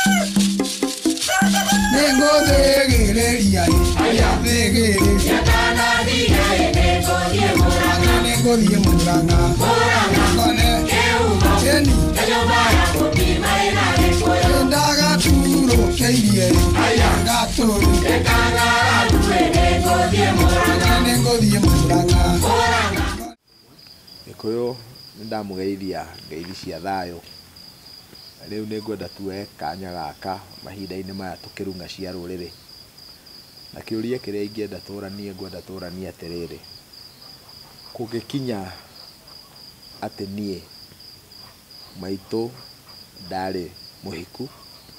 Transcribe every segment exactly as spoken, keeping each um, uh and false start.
Nengo degereria aya degere yakana diga nengo die muranga nengo die muranga muranga kone keuma eni kayobara kopima ina lekoyo ndaga turo keirie aya gaturu ekangara duwe nengo die muranga nengo die muranga muranga Ekoyo ndamugeithia ngeithi cia thayo riu ni ngwenda tuwe kanya gaka mahinda-ini maya tukirunga cia ruriri na kiuria kiria ingenda turanie ngwenda turanie atiriri kungikinya ati nie maitu ndari muhiku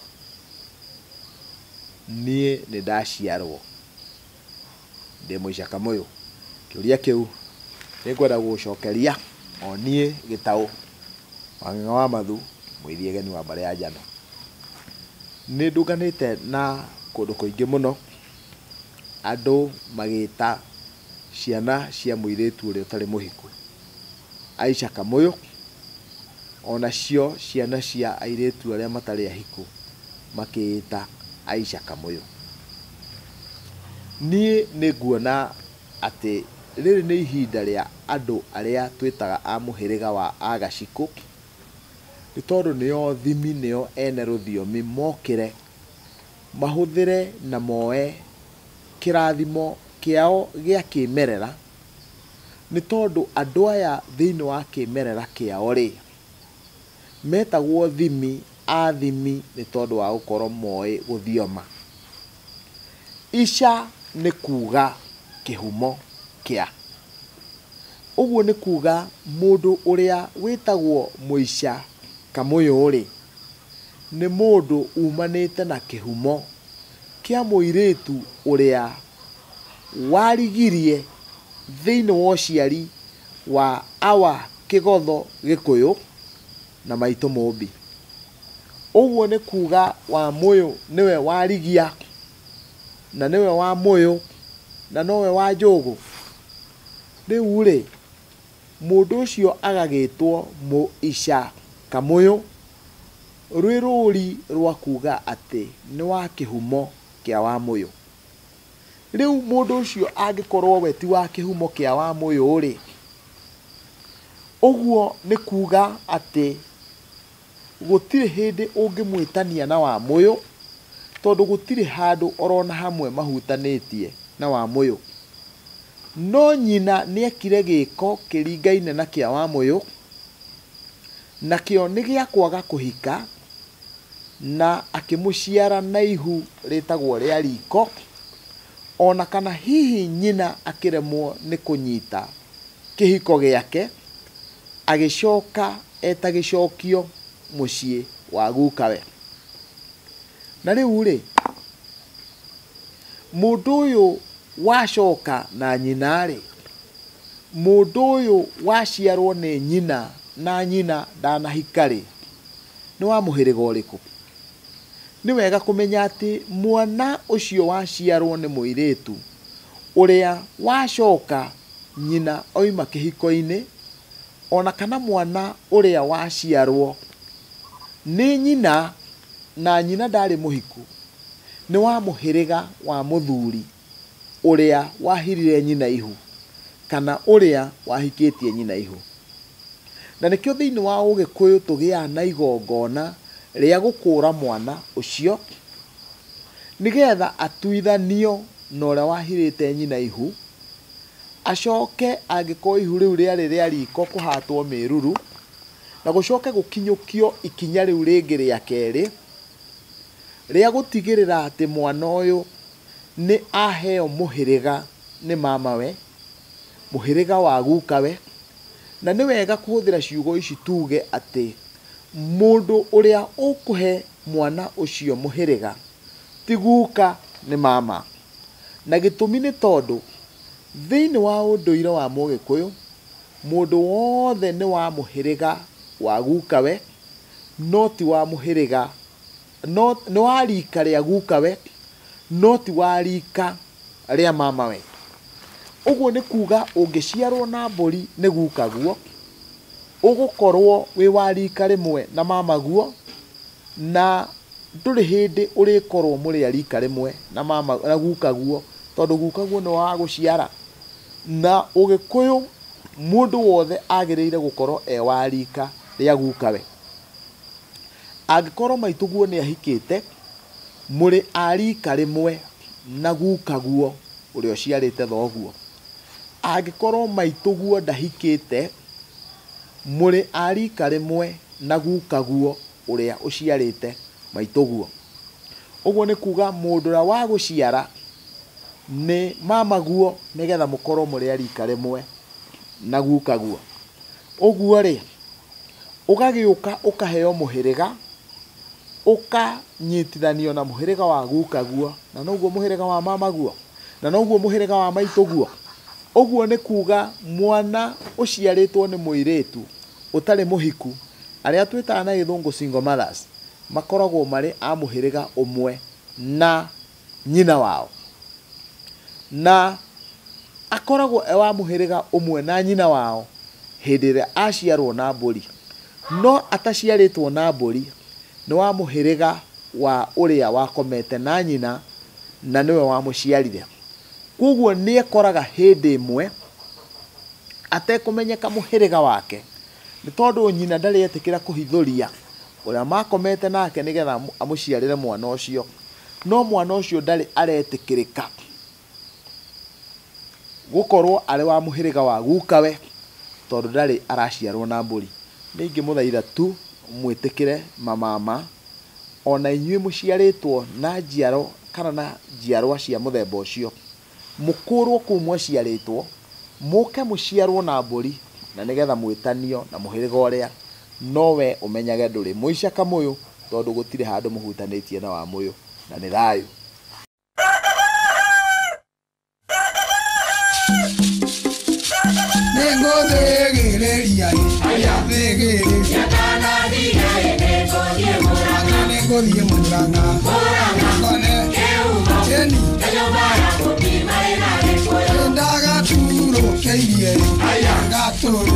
nie ni ndaciarwo ndi muicaka muyo kiuria kiu ni ngwenda gucokeria o nie gitau Wang'eng'a wa Mathu mwithiegeni wa mbare ya njano ni nduganite na kundu kuingi muno andu magita ciana cia muiritu uria utari muhiku Aisha Kamuyu ona cio ciana cia airitu aria matari ahiku makiita Aisha Kamuyu ni ni nguona ati riri ni ihinda ria andu aria twitaga a muhiriga wa Agaciku ni tondu nio thimi nio ene ruthiomi mokire mahuthire na moe kirathimo kiao gia kimerera ni tondu andu aya thiini wa kimerera kiao ri metagwo thimi a thimi ni tondu wa gukorwo moe guthioma Isha ni kuga kihumo kia uguo ni kuga mundu uria witagwo Muisha Kamuyu ri ni mundu umanite na kihumo kia muiritu uria warigirie thiini wa uciari wa awa kigotho gikuyu na maitu mumbi uguo ni kuga wa Muyu niwe warigia na niwe wa Muyu na nowe wa Njugu riu ri mundu ucio agagitwo Muisha Kamuyu rwi ruri rwa kuga ati ni wa kihumo kia wa Muyu riu mundu ucio angikorwo we ti wa kihumo kia wa Muyu ri uguo ni kuga ati gutire hindi ungimwitania na wa Muyu tondu gutire handu orona hamwe mahutanitie na wa Muyu no nyina niekire giko kiringaine na kia wa Muyu na kio ni gia kwaga kuhika na akimuciara na ihu ritagwo ria riko ona kana hihi nyina akiremwo ni kunyita kihiko giake agicoka etagicokio mucii wa gukawe na riu ri mundu uyu wacoka na nyina ri mundu uyu waciarwo ni nyina na nyina ndanahika ri ni wa muhiriga uriku ni wega kumenya ati mwana ucio waciarwo ni muiritu uria wacoka nyina oima kihiko-ini ona kana mwana uria waciarwo ni nyina na nyina ndari muhiku ni wa muhiriga wa muthuri uria wahirire nyina ihu kana uria wahikitie nyina ihu na nikio thiini wa Ugikuyu tugia na igongona ria gukura mwana ucio nigetha atuithanio na uria wahirite nyina ihu acoke angiko ihu riu riari ria riko kuhatwo miruru na gucoke gukinyukio ikinya riu ringi ria keri ria gutigirira ati mwana uyu ni aheo muhiriga ni mamawe muhiriga wa gukawe na ni wega kuhuthira ciugo ici tuge ati mundu uria ukuhe mwana ucio muhiriga ti guka ni mama na gitumi ni tondu thiini wa unduire wa Mugikuyu mundu wothe ni wa muhiriga wa gukawe no ti wa muhiriga no ni wa rika ria gukawe no ti wa rika ria mamawe uguo ni kuga ungiciarwo na mburi ni gukaguo ugukorwo wi wa rika rimwe na mamaguo na ndũrĩ hĩndĩ ũrĩkorwo mũrĩ a rika rĩmwe na mama na gukaguo, tondũ gukaguo nĩ wa gũciara. Na ũgĩkũyũ mũndũ wothe agĩrĩire gũkorwo e wa rika rĩa gukawe. Angĩkorwo maitũguo nĩ ahikĩte, mũrĩ a rika rĩmwe na gukaguo ũrĩa ũciarĩte thoguo. Angĩkorwo maitũguo ndahikĩte, mũrĩ a rika rĩmwe na gukaguo ũrĩa ũciarĩte maitũguo. Ũguo nĩ kuga mũndũ ũrĩa wa gũciara nĩ mamaguo nĩgetha mũkorwo mũrĩ a rika rĩmwe na gukaguo. Ũguo rĩ, ũgagĩũka ũkaheo mũhĩrĩga, ũkanyitithanio na mũhĩrĩga wa gukaguo, na noguo mũhĩrĩga wa mamaguo, na noguo mũhĩrĩga wa maitũguo. Ũguo nĩ kuga mwana ũciarĩtwo nĩ mũirĩtu ũtarĩ mũhiku, arĩa twĩtaga na gĩthũngũ single mothers, makoragwo marĩ a mũhĩrĩga ũmwe na nyina wao. Na akoragwo e wa mũhĩrĩga ũmwe na nyina wao hĩndĩ ĩrĩa aciarwo na mbũri. No ataciarĩtwo na mbũri, nĩ wa mũhĩrĩga wa ũrĩa wakomete na nyina na nĩwe wamũciarire. Koguo nĩ ekoraga hĩndĩ ĩmwe atekũmenyeka mũhĩrĩga wake, nĩ tondũ nyina ndarĩ etĩkĩra kũhithũria ũrĩa makomete nake nĩgetha amũciarĩre mwana ũcio. No mwana ũcio ndarĩ aretĩkĩrĩka gũkorwo arĩ wa mũhĩrĩga wa gukawe, tondũ ndarĩ araciarwo na mbũri. Nĩ ingĩmũthaitha tu mwĩtĩkĩre mamama, ona inyuĩ mũciarĩtwo na njiaro kana na njiarwa cia mũthemba ũcio, mũkũrwo kũu mwaciarĩtwo, mũke mũciarwo na mbũri, na nĩgetha mwĩtanio na mũhĩrĩga ũrĩa, nowe ũmenyage ndũrĩ mũica mũyũ, tondũ gũtirĩ handũ mũhutanĩtie na wa mũyũ, na nĩ thayũ. Nĩngũthĩgĩrĩria thĩgĩrĩria nĩngũthiĩ Mũrang'a ngone Jeni ndagaturo keirie ngatũra